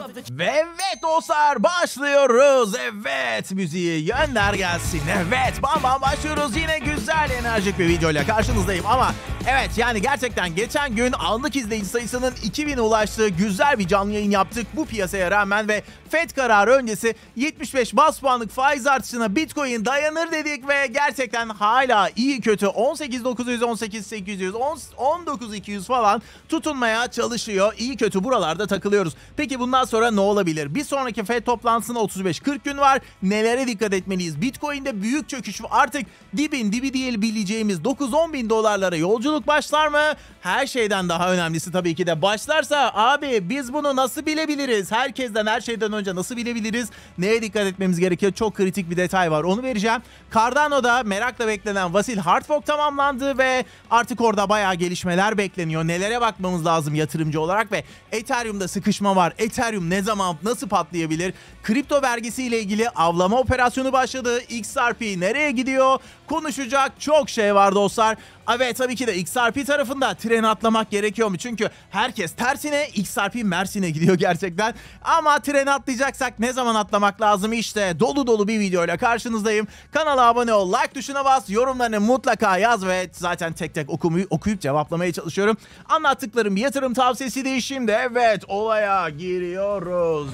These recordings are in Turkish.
Ve evet dostlar, başlıyoruz. Evet, müziği gönder gelsin. Evet, bam bam başlıyoruz. Yine güzel, enerjik bir videoyla karşınızdayım. Ama evet, yani gerçekten geçen gün anlık izleyici sayısının 2000'e ulaştığı güzel bir canlı yayın yaptık bu piyasaya rağmen ve FED kararı öncesi 75 bas puanlık faiz artışına Bitcoin dayanır dedik ve gerçekten hala iyi kötü 18.900, 18.800, 19.200 falan tutunmaya çalışıyor. İyi kötü buralarda takılıyoruz. Peki bundan sonra ne olabilir? Bir sonraki FED toplantısına 35-40 gün var. Nelere dikkat etmeliyiz? Bitcoin'de büyük çöküş, artık dibin dibi diyebileceğimiz 9-10 bin dolarlara yolculuk başlar mı? Her şeyden daha önemlisi tabii ki de başlarsa abi biz bunu nasıl bilebiliriz? Herkesten, her şeyden önce nasıl bilebiliriz? Neye dikkat etmemiz gerekiyor? Çok kritik bir detay var. Onu vereceğim. Cardano'da merakla beklenen Vasil hard fork tamamlandı ve artık orada bayağı gelişmeler bekleniyor. Nelere bakmamız lazım yatırımcı olarak ve Ethereum'da sıkışma var. Ethereum ne zaman, nasıl patlayabilir? Kripto vergisiyle ilgili avlama operasyonu başladı. XRP nereye gidiyor? Konuşacak çok şey var dostlar. Evet, tabii ki de XRP tarafında tren atlamak gerekiyor mu? Çünkü herkes tersine, XRP Mersin'e gidiyor gerçekten. Ama tren atlayacaksak ne zaman atlamak lazım? İşte dolu dolu bir videoyla karşınızdayım. Kanala abone ol, like tuşuna bas, yorumlarını mutlaka yaz ve zaten tek tek okuyup cevaplamaya çalışıyorum. Anlattıklarım bir yatırım tavsiyesi değil şimdi. Evet, olaya giriyoruz.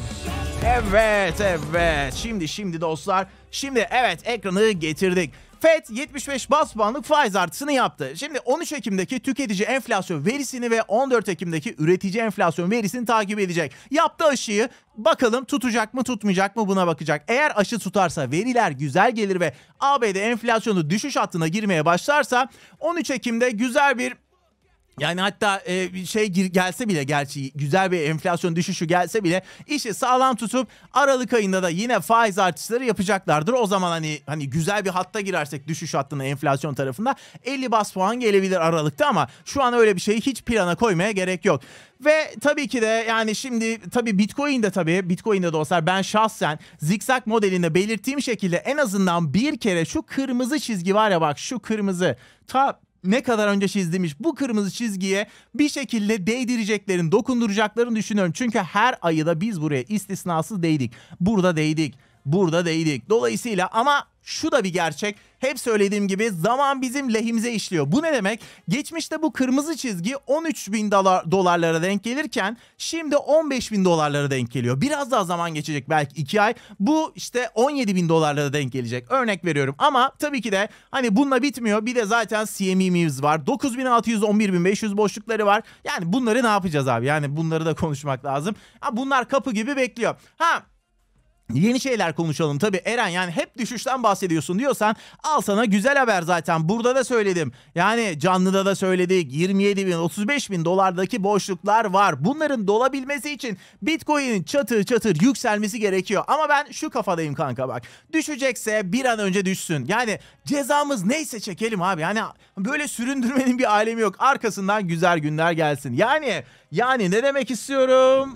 Evet. Şimdi dostlar. Şimdi evet, ekranı getirdik. FED 75 bas puanlık faiz artışını yaptı. Şimdi 13 Ekim'deki tüketici enflasyon verisini ve 14 Ekim'deki üretici enflasyon verisini takip edecek. Yaptığı aşıyı bakalım tutacak mı tutmayacak mı, buna bakacak. Eğer aşı tutarsa, veriler güzel gelir ve ABD enflasyonu düşüş hattına girmeye başlarsa 13 Ekim'de güzel bir, yani hatta gelse bile, gerçi güzel bir enflasyon düşüşü gelse bile işi sağlam tutup Aralık ayında da yine faiz artışları yapacaklardır. O zaman hani güzel bir hatta girersek düşüş hattına enflasyon tarafında 50 bas puan gelebilir Aralık'ta ama şu an öyle bir şeyi hiç plana koymaya gerek yok. Ve tabii ki de yani şimdi tabii Bitcoin'de dostlar, ben şahsen zikzak modelinde belirttiğim şekilde en azından bir kere şu kırmızı çizgi var ya, bak şu kırmızı, ne kadar önce çizdiğimiz bu kırmızı çizgiye bir şekilde değdireceklerini, dokunduracaklarını düşünüyorum. Çünkü her ayı da biz buraya istisnasız değdik. Burada değdik. Dolayısıyla ama şu da bir gerçek. Hep söylediğim gibi zaman bizim lehimize işliyor. Bu ne demek? Geçmişte bu kırmızı çizgi 13 bin dolarlara denk gelirken şimdi 15 bin dolarlara denk geliyor. Biraz daha zaman geçecek, belki 2 ay. Bu işte 17 bin dolarlara denk gelecek. Örnek veriyorum ama tabii ki de hani bununla bitmiyor. Bir de zaten CME'miz var. 9.600, 11.500 boşlukları var. Yani bunları ne yapacağız abi? Yani bunları da konuşmak lazım. Bunlar kapı gibi bekliyor. Yeni şeyler konuşalım. Tabii Eren, yani hep düşüşten bahsediyorsun diyorsan al sana güzel haber zaten. Burada da söyledim. Yani canlıda da söyledik. 27 bin, 35 bin dolardaki boşluklar var. Bunların dolabilmesi için Bitcoin'in çatır yükselmesi gerekiyor. Ama ben şu kafadayım kanka, bak. Düşecekse bir an önce düşsün. Yani cezamız neyse çekelim abi. Yani böyle süründürmenin bir alemi yok. Arkasından güzel günler gelsin. Yani ne demek istiyorum?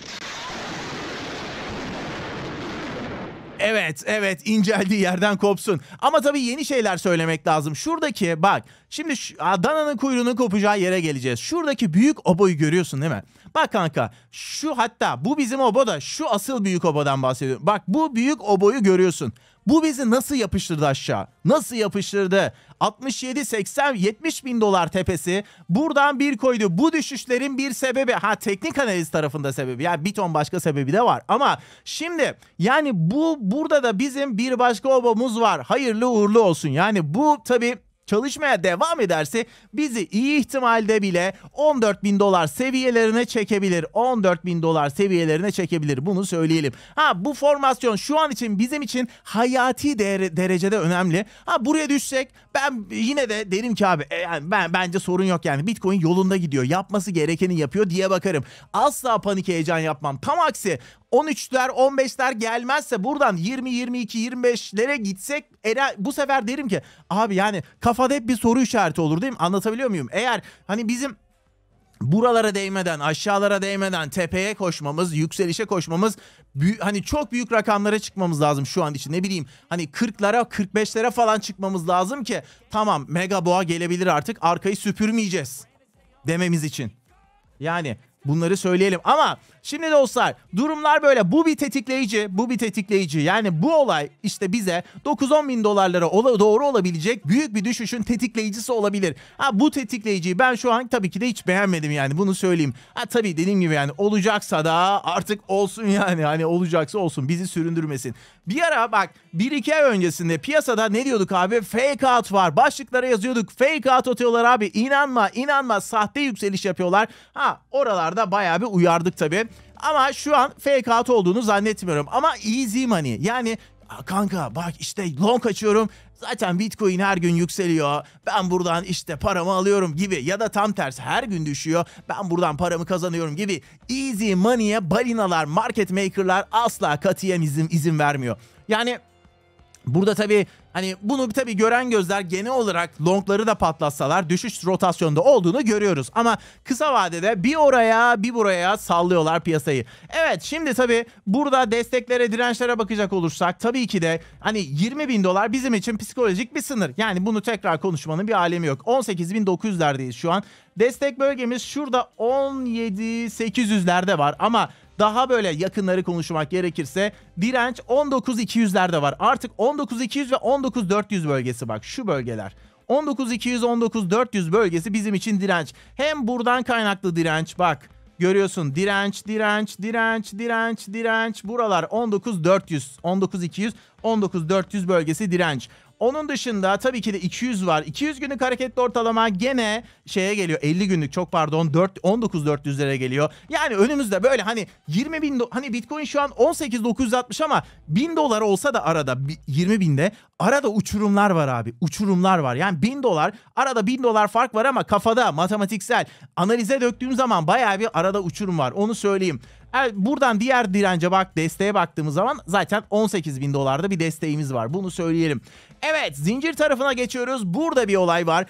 Evet, inceldiği yerden kopsun. Ama tabii yeni şeyler söylemek lazım. Şuradaki bak, şimdi dananın kuyruğunun kopacağı yere geleceğiz. Şuradaki büyük oboyu görüyorsun değil mi? Bak kanka, hatta bu bizim obo da şu asıl büyük obodan bahsediyorum. Bak, bu büyük oboyu görüyorsun. Bu bizi nasıl yapıştırdı aşağı? Nasıl yapıştırdı? 67, 80, 70 bin dolar tepesi buradan bir koydu. Bu düşüşlerin bir sebebi, teknik analiz tarafında sebebi. Yani bir ton başka sebebi de var. Ama şimdi yani burada da bizim bir başka obamız var. Hayırlı uğurlu olsun. Yani bu tabii çalışmaya devam ederse bizi iyi ihtimalde bile 14 bin dolar seviyelerine çekebilir. 14 bin dolar seviyelerine çekebilir. Bunu söyleyelim. Bu formasyon şu an için bizim için hayati derecede önemli. Buraya düşsek ben yine de derim ki abi bence sorun yok yani. Bitcoin yolunda gidiyor. Yapması gerekeni yapıyor diye bakarım. Asla panik heyecan yapmam. Tam aksi 13'ler 15'ler gelmezse buradan 20, 22, 25'lere gitsek bu sefer derim ki abi yani kafada hep bir soru işareti olur değil mi? Anlatabiliyor muyum? Eğer hani bizim buralara değmeden, aşağılara değmeden tepeye koşmamız, yükselişe koşmamız, hani çok büyük rakamlara çıkmamız lazım şu an için. Ne bileyim hani 40'lara 45'lere falan çıkmamız lazım ki tamam, mega boğa gelebilir, artık arkayı süpürmeyeceğiz dememiz için. Yani Bunları söyleyelim ama şimdi dostlar durumlar böyle. Bu bir tetikleyici. Yani bu olay işte bize 9-10 bin dolarlara doğru olabilecek büyük bir düşüşün tetikleyicisi olabilir. Bu tetikleyiciyi ben şu an tabii ki de hiç beğenmedim yani, bunu söyleyeyim. Tabii dediğim gibi yani olacaksa da artık olsun yani, hani olacaksa olsun, bizi süründürmesin. Bir ara bak 1-2 ay öncesinde piyasada ne diyorduk abi? Fake out var. Başlıklara yazıyorduk. Fake out atıyorlar abi. İnanma sahte yükseliş yapıyorlar. Oralarda bayağı bir uyardık tabii. Ama şu an fake out olduğunu zannetmiyorum. Ama easy money. Yani kanka bak işte long açıyorum. Zaten Bitcoin her gün yükseliyor. Ben buradan işte paramı alıyorum gibi. Ya da tam tersi her gün düşüyor. Ben buradan paramı kazanıyorum gibi. Easy money'e balinalar, market maker'lar asla katiyen izin vermiyor. Yani burada tabii hani bunu tabii gören gözler genel olarak longları da patlatsalar düşüş rotasyonda olduğunu görüyoruz. Ama kısa vadede bir oraya bir buraya sallıyorlar piyasayı. Evet, şimdi tabii burada desteklere, dirençlere bakacak olursak tabii ki de hani 20 bin dolar bizim için psikolojik bir sınır. Yani bunu tekrar konuşmanın bir alemi yok. 18.900'lerdeyiz şu an. Destek bölgemiz şurada 17.800'lerde var ama daha böyle yakınları konuşmak gerekirse direnç 19.200'lerde var. Artık 19.200 ve 19.400 bölgesi, bak şu bölgeler. 19.200-19.400 bölgesi bizim için direnç. Hem buradan kaynaklı direnç, bak görüyorsun, direnç. Buralar 19.400, 19.200, 19.400 bölgesi direnç. Onun dışında tabii ki de 200 var. 200 günlük hareketli ortalama gene şeye geliyor. 50 günlük 19.400'lere geliyor. Yani önümüzde böyle hani 20 bin hani Bitcoin şu an 18.960 ama 1000 dolar olsa da arada 20 binde arada uçurumlar var abi. Uçurumlar var. Yani 1000 dolar arada 1000 dolar fark var ama kafada matematiksel analize döktüğüm zaman bayağı bir arada uçurum var. Onu söyleyeyim. Buradan diğer dirence desteğe baktığımız zaman zaten 18 bin dolarda bir desteğimiz var. Bunu söyleyelim. Evet, zincir tarafına geçiyoruz. Burada bir olay var.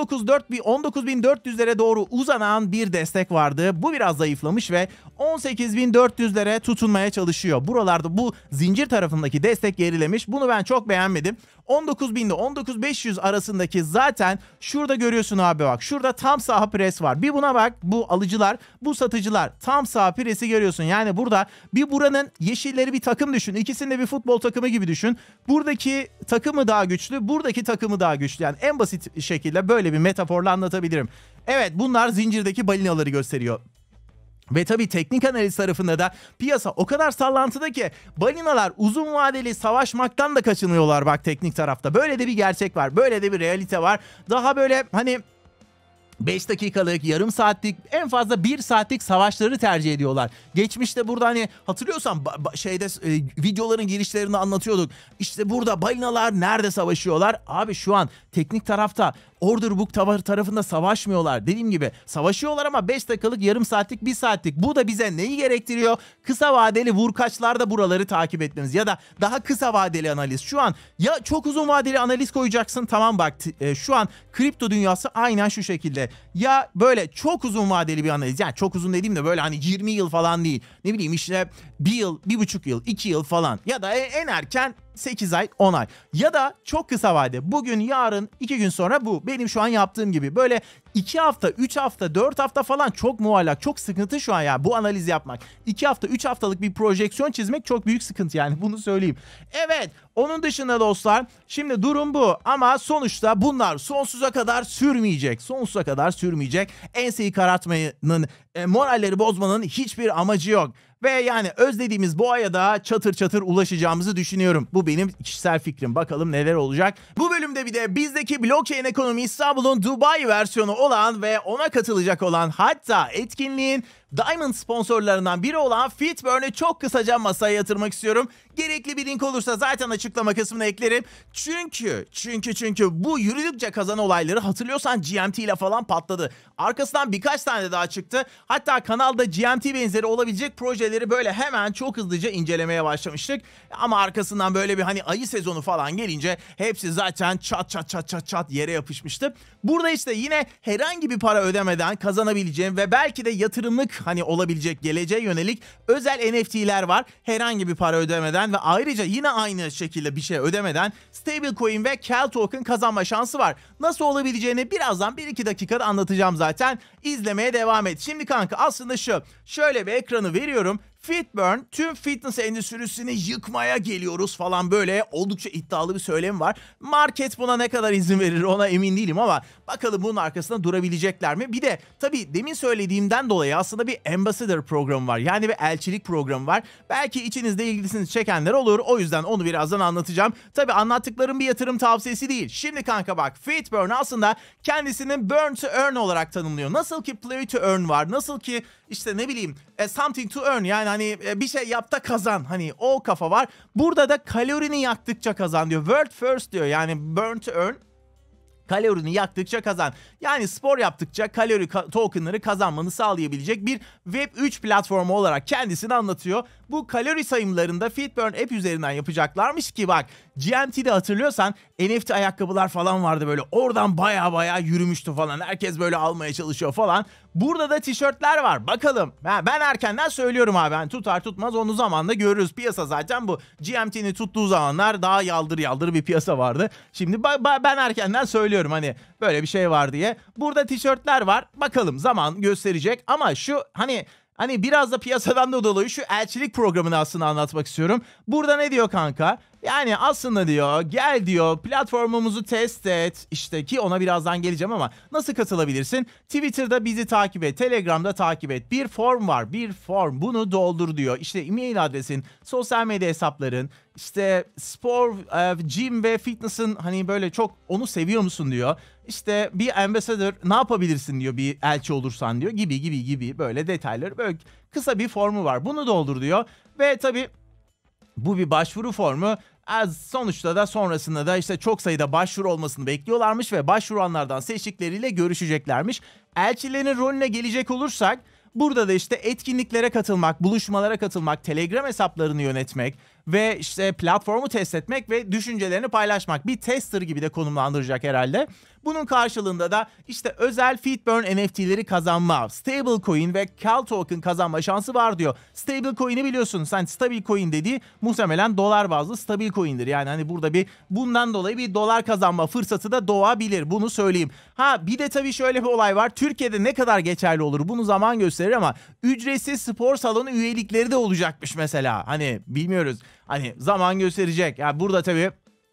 19.400'lere doğru uzanan bir destek vardı. Bu biraz zayıflamış ve 18.400'lere tutunmaya çalışıyor. Buralarda bu zincir tarafındaki destek gerilemiş. Bunu ben çok beğenmedim. 19.000 ile 19.500 arasındaki zaten şurada görüyorsun abi, bak. Şurada tam sağ pres var. Bir buna bak. Bu alıcılar, bu satıcılar tam sağ presi görüyorsun. Yani burada bir buranın yeşilleri bir takım düşün. İkisini de bir futbol takımı gibi düşün. Buradaki takımı daha güçlü, buradaki takımı daha güçlü. Yani en basit şekilde böyle bir metaforla anlatabilirim. Evet, bunlar zincirdeki balinaları gösteriyor. Ve tabii teknik analiz tarafında da piyasa o kadar sallantıda ki balinalar uzun vadeli savaşmaktan da kaçınıyorlar bak teknik tarafta. Böyle de bir gerçek var. Böyle de bir realite var. Daha böyle hani 5 dakikalık, yarım saatlik, en fazla 1 saatlik savaşları tercih ediyorlar. Geçmişte burada hani hatırlıyorsan videoların girişlerinde anlatıyorduk. İşte burada balinalar nerede savaşıyorlar? Abi şu an teknik tarafta order book tarafında savaşmıyorlar. Dediğim gibi savaşıyorlar ama 5 dakikalık, yarım saatlik, 1 saatlik. Bu da bize neyi gerektiriyor? Kısa vadeli vurkaçlarda buraları takip etmemiz ya da daha kısa vadeli analiz. Şu an ya çok uzun vadeli analiz koyacaksın, tamam bak şu an kripto dünyası aynen şu şekilde. Ya böyle çok uzun vadeli bir analiz, yani çok uzun dediğim de böyle hani 20 yıl falan değil. Ne bileyim işte 1 yıl, 1,5 yıl, 2 yıl falan ya da en erken 8 ay, 10 ay ya da çok kısa vade. Bugün, yarın, 2 gün sonra bu. Benim şu an yaptığım gibi. Böyle 2 hafta, 3 hafta, 4 hafta falan çok muallak, çok sıkıntı şu an ya bu analiz yapmak. 2 hafta, 3 haftalık bir projeksiyon çizmek çok büyük sıkıntı yani, bunu söyleyeyim. Evet, onun dışında dostlar şimdi durum bu ama sonuçta bunlar sonsuza kadar sürmeyecek. Sonsuza kadar sürmeyecek. Enseyi karartmanın, moralleri bozmanın hiçbir amacı yok. Ve yani özlediğimiz bu aya da çatır çatır ulaşacağımızı düşünüyorum. Bu benim kişisel fikrim. Bakalım neler olacak. Bu bölümde bir de bizdeki Blockchain Ekonomi İstanbul'un Dubai versiyonu olan ve ona katılacak olan, hatta etkinliğin Diamond sponsorlarından biri olan Fitburn'u çok kısaca masaya yatırmak istiyorum. Gerekli bir link olursa zaten açıklama kısmına eklerim. Çünkü bu yürüdükçe kazan olayları hatırlıyorsan GMT ile falan patladı. Arkasından birkaç tane daha çıktı. Hatta kanalda GMT benzeri olabilecek projeleri böyle hemen çok hızlıca incelemeye başlamıştık. Ama arkasından böyle bir hani ayı sezonu falan gelince hepsi zaten çat yere yapışmıştı. Burada işte yine herhangi bir para ödemeden kazanabileceğim ve belki de yatırımlık hani olabilecek geleceğe yönelik özel NFT'ler var. Herhangi bir para ödemeden ve ayrıca yine aynı şekilde bir şey ödemeden stablecoin ve Cal token kazanma şansı var. Nasıl olabileceğini birazdan 1-2 dakikada anlatacağım zaten. İzlemeye devam et. Şimdi kanka aslında şöyle bir ekranı veriyorum. Fitburn tüm fitness endüstrisini yıkmaya geliyoruz falan, böyle oldukça iddialı bir söylemi var. Market buna ne kadar izin verir ona emin değilim ama bakalım bunun arkasında durabilecekler mi? Bir de tabii demin söylediğimden dolayı aslında bir ambassador programı var. Yani bir elçilik programı var. Belki içinizde ilgisini çekenler olur. O yüzden onu birazdan anlatacağım. Tabii anlattıklarım bir yatırım tavsiyesi değil. Şimdi kanka bak, Fitburn aslında kendisinin burn to earn olarak tanımlıyor. Nasıl ki play to earn var. Nasıl ki işte ne bileyim something to earn, yani hani bir şey yap da kazan, hani o kafa var. Burada da kalorini yaktıkça kazan diyor. World first diyor, yani burn to earn. Kalorini yaktıkça kazan. Yani spor yaptıkça kalori tokenları kazanmanı sağlayabilecek bir Web3 platformu olarak kendisini anlatıyor. Bu kalori sayımlarında Fitburn app üzerinden yapacaklarmış ki bak, GMT'de hatırlıyorsan NFT ayakkabılar falan vardı böyle. Oradan baya yürümüştü falan. Herkes böyle almaya çalışıyor falan. Burada da tişörtler var. Bakalım. Ben erkenden söylüyorum abi. Yani tutar tutmaz onu zamanla görürüz. Piyasa zaten bu. GMT'nin tuttuğu zamanlar daha yaldır bir piyasa vardı. Şimdi ben erkenden söylüyorum hani böyle bir şey var diye. Burada tişörtler var. Bakalım zaman gösterecek ama şu Hani biraz da piyasadan da dolayı şu elçilik programını aslında anlatmak istiyorum. Burada ne diyor kanka? Yani aslında diyor, gel diyor platformumuzu test et. İşte ki ona birazdan geleceğim ama nasıl katılabilirsin? Twitter'da bizi takip et, Telegram'da takip et. Bir form var, bir form. Bunu doldur diyor. İşte e-mail adresin, sosyal medya hesapların, işte spor, gym ve fitness'ın hani böyle çok onu seviyor musun diyor. İşte bir ambassador ne yapabilirsin diyor, bir elçi olursan diyor, gibi böyle detayları, böyle kısa bir formu var. Bunu doldur diyor ve tabii bu bir başvuru formu. Sonuçta da sonrasında da işte çok sayıda başvuru olmasını bekliyorlarmış ve başvuranlardan seçtikleriyle görüşeceklermiş. Elçilerin rolüne gelecek olursak burada da işte etkinliklere katılmak, buluşmalara katılmak, Telegram hesaplarını yönetmek ve işte platformu test etmek ve düşüncelerini paylaşmak. Bir tester gibi de konumlandıracak herhalde. Bunun karşılığında da işte özel Fitburn NFT'leri kazanma, stablecoin ve Cal token kazanma şansı var diyor. Stablecoin'i biliyorsun sen, stabil coin dediği muhtemelen dolar bazlı stabil coin'dir. Yani hani burada bundan dolayı bir dolar kazanma fırsatı da doğabilir, bunu söyleyeyim. Bir de tabii şöyle bir olay var. Türkiye'de ne kadar geçerli olur bunu zaman gösterir ama ücretsiz spor salonu üyelikleri de olacakmış mesela. Hani bilmiyoruz. Hani zaman gösterecek. Yani burada tabii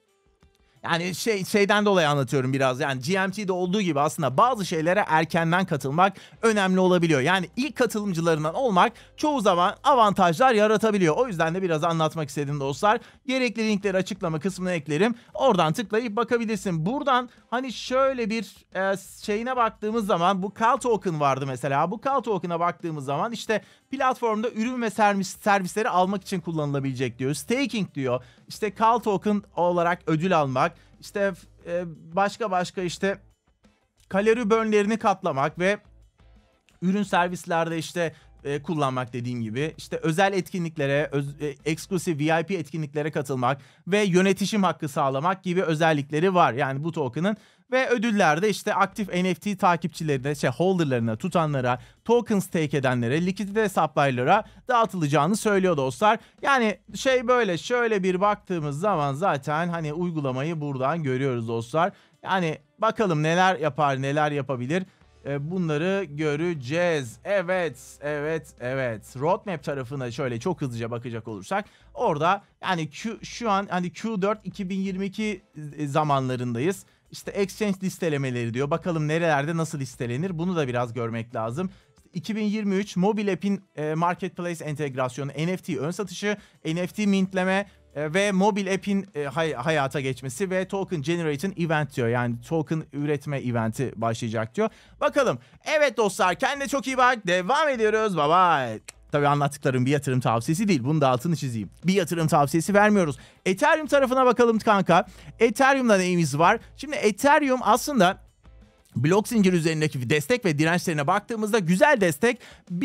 yani şeyden dolayı anlatıyorum biraz. Yani GMT'de olduğu gibi aslında bazı şeylere erkenden katılmak önemli olabiliyor. Yani ilk katılımcılarından olmak çoğu zaman avantajlar yaratabiliyor. O yüzden de biraz anlatmak istedim dostlar. Gerekli linkleri açıklama kısmına eklerim. Oradan tıklayıp bakabilirsin. Buradan hani şöyle bir şeyine baktığımız zaman bu Cal token vardı mesela. Bu Cal token'a baktığımız zaman işte platformda ürün ve servisleri almak için kullanılabilecek diyor. Staking diyor. İşte Cal token olarak ödül almak. İşte başka işte kalori burn'lerini katlamak ve ürün servislerde işte kullanmak dediğim gibi. İşte özel etkinliklere, eksklusif VIP etkinliklere katılmak ve yönetişim hakkı sağlamak gibi özellikleri var. Yani bu token'ın. Ve ödüllerde işte aktif NFT takipçilerine, holderlarına, tutanlara, token stake edenlere, likidite hesaplarlara dağıtılacağını söylüyor dostlar. Yani böyle şöyle bir baktığımız zaman zaten hani uygulamayı buradan görüyoruz dostlar. Yani bakalım neler yapar, neler yapabilir. Bunları göreceğiz. Evet. Roadmap tarafına şöyle çok hızlıca bakacak olursak orada yani şu an hani Q4 2022 zamanlarındayız. İşte exchange listelemeleri diyor. Bakalım nerelerde nasıl listelenir? Bunu da biraz görmek lazım. 2023 mobil app'in marketplace entegrasyonu, NFT ön satışı, NFT mintleme ve mobil app'in hayata geçmesi ve token generation event diyor. Yani token üretme eventi başlayacak diyor. Bakalım. Evet dostlar, kendine çok iyi bak. Devam ediyoruz. Bye bye. Tabii anlattıklarım bir yatırım tavsiyesi değil. Bunu da altını çizeyim. Bir yatırım tavsiyesi vermiyoruz. Ethereum tarafına bakalım kanka. Ethereum'da neyimiz var? Şimdi Ethereum aslında blok zincir üzerindeki destek ve dirençlerine baktığımızda güzel destek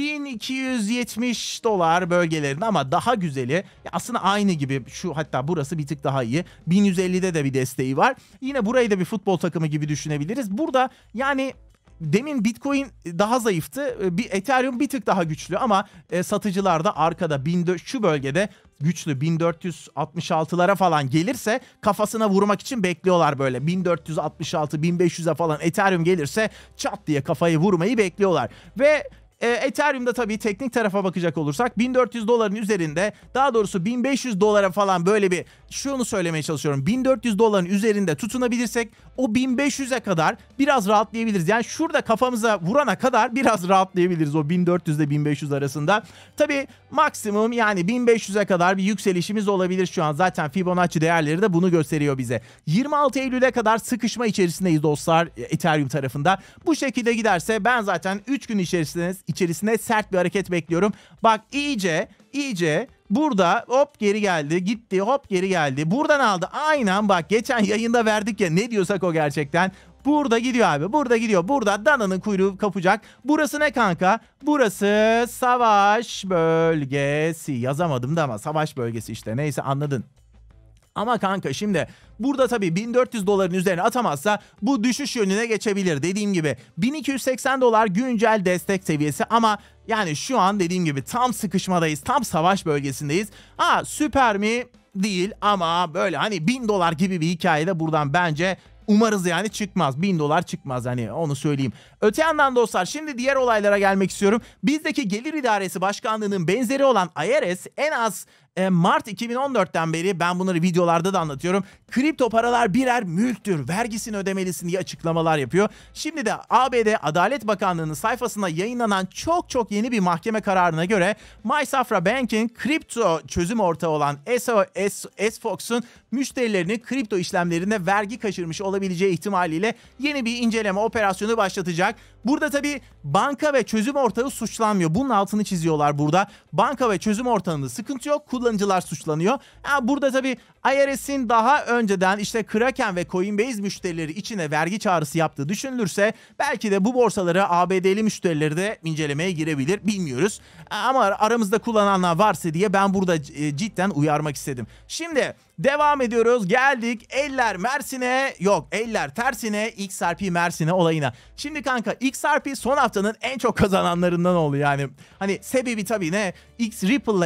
$1270 bölgelerinde ama daha güzeli aslında aynı gibi, hatta burası bir tık daha iyi. 1150'de de bir desteği var. Yine burayı da bir futbol takımı gibi düşünebiliriz. Burada yani demin Bitcoin daha zayıftı. Ethereum bir tık daha güçlü ama satıcılar da arkada şu bölgede güçlü 1466'lara falan gelirse kafasına vurmak için bekliyorlar böyle. 1466 1500'e falan Ethereum gelirse çat diye kafayı vurmayı bekliyorlar. Ve Ethereum'da tabii teknik tarafa bakacak olursak 1400 doların üzerinde, daha doğrusu 1500 dolara falan böyle bir şunu söylemeye çalışıyorum. 1400 doların üzerinde tutunabilirsek o 1500'e kadar biraz rahatlayabiliriz. Yani şurada kafamıza vurana kadar biraz rahatlayabiliriz o 1400 ile 1500 arasında. Tabii maksimum yani 1500'e kadar bir yükselişimiz olabilir şu an. Zaten Fibonacci değerleri de bunu gösteriyor bize. 26 Eylül'e kadar sıkışma içerisindeyiz dostlar Ethereum tarafında. Bu şekilde giderse ben zaten 3 gün içerisinde sert bir hareket bekliyorum. Bak iyice burada hop geri geldi, gitti, hop geri geldi. Buradan aldı. Aynen bak geçen yayında verdik ya, ne diyorsak o gerçekten. Burada gidiyor abi. Burada gidiyor. Burada dananın kuyruğu kapacak. Burası ne kanka? Burası savaş bölgesi. Yazamadım da ama savaş bölgesi işte. Neyse anladın. Ama kanka şimdi burada tabii 1400 doların üzerine atamazsa bu düşüş yönüne geçebilir. Dediğim gibi 1280 dolar güncel destek seviyesi ama yani şu an dediğim gibi tam sıkışmadayız. Tam savaş bölgesindeyiz. Süper mi? Değil ama böyle hani 1000 dolar gibi bir hikayede buradan bence umarız yani çıkmaz. 1000 dolar çıkmaz, hani onu söyleyeyim. Öte yandan dostlar şimdi diğer olaylara gelmek istiyorum. Bizdeki Gelir İdaresi Başkanlığı'nın benzeri olan IRS en az Mart 2014'ten beri, ben bunları videolarda da anlatıyorum, kripto paralar birer mülktür, vergisini ödemelisin diye açıklamalar yapıyor. Şimdi de ABD Adalet Bakanlığı'nın sayfasında yayınlanan çok yeni bir mahkeme kararına göre MySafra Bank'in kripto çözüm ortağı olan SFox'un müşterilerini kripto işlemlerinde vergi kaçırmış olabileceği ihtimaliyle yeni bir inceleme operasyonu başlatacak. Burada tabii banka ve çözüm ortağı suçlanmıyor. Bunun altını çiziyorlar burada. Banka ve çözüm ortağında sıkıntı yok. Kullanıcılar suçlanıyor. Burada tabii IRS'in daha önceden işte Kraken ve Coinbase müşterileri içine vergi çağrısı yaptığı düşünülürse belki de bu borsaları ABD'li müşterileri de incelemeye girebilir. Bilmiyoruz. Ama aramızda kullananlar varsa diye ben burada cidden uyarmak istedim. Şimdi devam ediyoruz. Geldik eller tersine XRP Mersin'e olayına. Şimdi kanka XRP son haftanın en çok kazananlarından oldu yani. Hani sebebi tabii ne? Ripple'la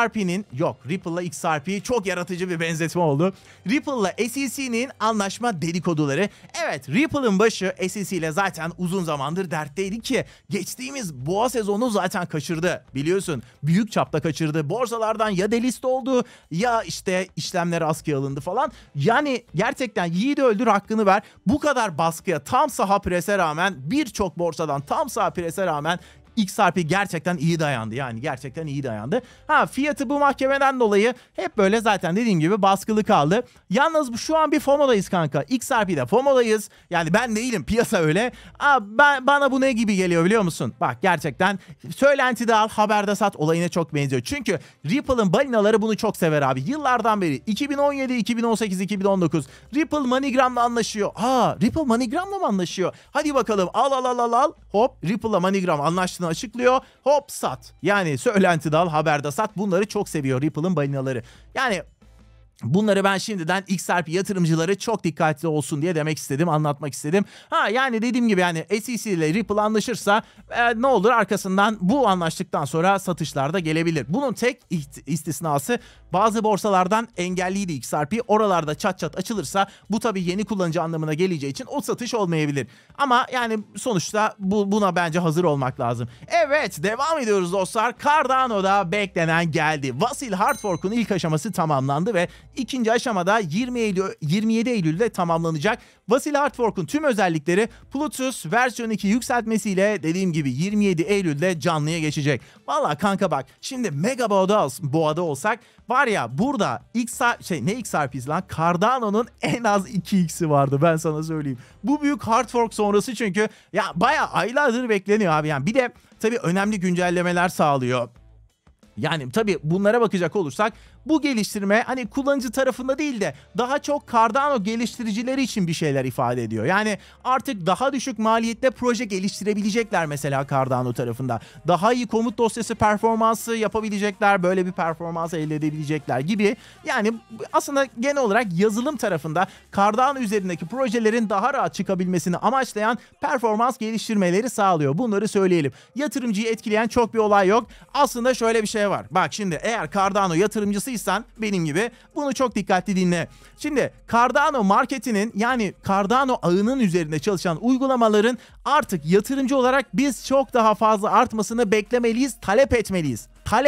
XRP çok yaratıcı bir benzetme oldu. Ripple'la SEC'nin anlaşma dedikoduları. Evet, Ripple'ın başı SEC ile zaten uzun zamandır dertteydi ki geçtiğimiz boğa sezonu zaten kaçırdı. Biliyorsun büyük çapta kaçırdı. Borsalardan ya delist oldu ya işte işlemler askıya alındı falan. Yani gerçekten yiğit öldür hakkını ver. Bu kadar baskıya tam saha prese rağmen, birçok borsadan tam saha prese rağmen XRP gerçekten iyi dayandı. Yani gerçekten iyi dayandı. Fiyatı bu mahkemeden dolayı hep böyle zaten dediğim gibi baskılı kaldı. Yalnız şu an bir FOMO'dayız kanka. XRP'de FOMO'dayız. Yani ben değilim, piyasa öyle. Bana bu ne gibi geliyor biliyor musun? Bak gerçekten söylentide al, haberde sat olayına çok benziyor. Çünkü Ripple'ın balinaları bunu çok sever abi. Yıllardan beri 2017, 2018, 2019 Ripple MoneyGram'la anlaşıyor. Ripple MoneyGram'la mı anlaşıyor? Hadi bakalım al. Hop Ripple'la MoneyGram anlaştı, açıklıyor. Hop sat. Yani söylenti dal, haberde sat. Bunları çok seviyor Ripple'ın balinaları. Yani bunları ben şimdiden XRP yatırımcıları çok dikkatli olsun diye demek istedim, anlatmak istedim. Yani dediğim gibi yani SEC ile Ripple anlaşırsa ne olur, arkasından bu anlaştıktan sonra satışlar da gelebilir. Bunun tek istisnası bazı borsalardan engelliydi XRP. Oralarda çat açılırsa bu tabii yeni kullanıcı anlamına geleceği için o satış olmayabilir. Ama yani sonuçta buna bence hazır olmak lazım. Evet, devam ediyoruz dostlar. Cardano'da beklenen geldi. Vasil Hard Fork'un ilk aşaması tamamlandı ve İkinci aşamada 27 Eylül'de tamamlanacak. Vasil Hard Fork'un tüm özellikleri Plutus versiyon 2 yükseltmesiyle dediğim gibi 27 Eylül'de canlıya geçecek. Valla kanka bak şimdi Mega Boğa'da olsak var ya, burada XRP'si lan, Cardano'nun en az 2x'i vardı, ben sana söyleyeyim. Bu büyük Hard Fork sonrası çünkü ya bayağı aylardır bekleniyor abi. Yani bir de tabii önemli güncellemeler sağlıyor. Yani tabii bunlara bakacak olursak bu geliştirme hani kullanıcı tarafında değil de daha çok Cardano geliştiricileri için bir şeyler ifade ediyor. Yani artık daha düşük maliyette proje geliştirebilecekler mesela Cardano tarafında. Daha iyi komut dosyası performansı yapabilecekler, böyle bir performans elde edebilecekler gibi. Yani aslında genel olarak yazılım tarafında Cardano üzerindeki projelerin daha rahat çıkabilmesini amaçlayan performans geliştirmeleri sağlıyor. Bunları söyleyelim. Yatırımcıyı etkileyen çok bir olay yok. Aslında şöyle bir şey var. Bak şimdi eğer Cardano yatırımcısıysan benim gibi bunu çok dikkatli dinle. Şimdi Cardano marketinin yani Cardano ağının üzerinde çalışan uygulamaların artık yatırımcı olarak biz çok daha fazla artmasını beklemeliyiz, talep etmeliyiz.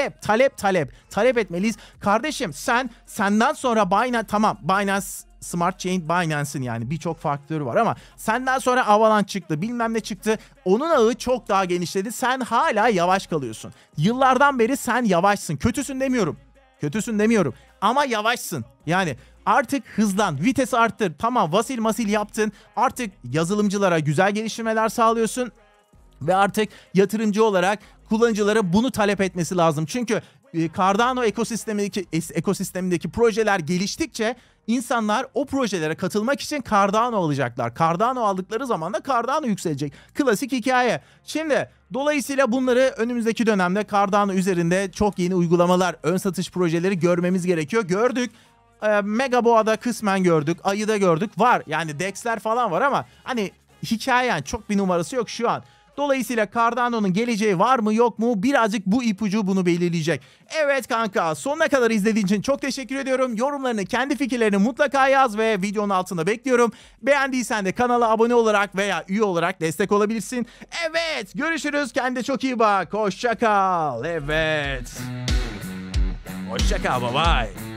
Talep etmeliyiz. Kardeşim senden sonra Binance, tamam Binance Smart Chain Binance'in yani birçok faktörü var ama senden sonra Avalanche çıktı, bilmem ne çıktı. Onun ağı çok daha genişledi. Sen hala yavaş kalıyorsun. Yıllardan beri sen yavaşsın. Kötüsün demiyorum ama yavaşsın. Yani artık hızlan, vites arttır. Tamam Vasil masil yaptın. Artık yazılımcılara güzel geliştirmeler sağlıyorsun. Ve artık yatırımcı olarak kullanıcılara bunu talep etmesi lazım. Çünkü Cardano ekosistemindeki projeler geliştikçe insanlar o projelere katılmak için Cardano alacaklar. Cardano aldıkları zaman da Cardano yükselecek. Klasik hikaye. Şimdi dolayısıyla bunları önümüzdeki dönemde Cardano üzerinde çok yeni uygulamalar, ön satış projeleri görmemiz gerekiyor. Gördük. Megaboa'da kısmen gördük. Ayı'da gördük. Var. Yani DEX'ler falan var ama hani hikayen çok bir numarası yok şu an. Dolayısıyla Cardano'nun geleceği var mı yok mu birazcık bu ipucu bunu belirleyecek. Evet kanka, sonuna kadar izlediğin için çok teşekkür ediyorum. Yorumlarını, kendi fikirlerini mutlaka yaz ve videonun altında bekliyorum. Beğendiysen de kanala abone olarak veya üye olarak destek olabilirsin. Evet, görüşürüz, kendine çok iyi bak, hoşça kal. Evet, hoşça kal, bye bye.